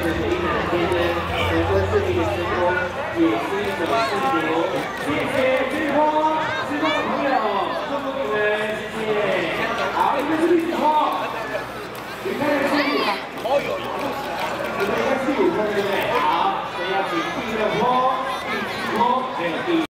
着谁奶奶天真，能够顺利的成功，也是一种幸福。谢谢之光，之光的朋友，祝福你们，谢谢。好，一个是绿之光，你看的是，好有一路。你们应该是5分对不对？好，所以要请第6波、第7波，还有第。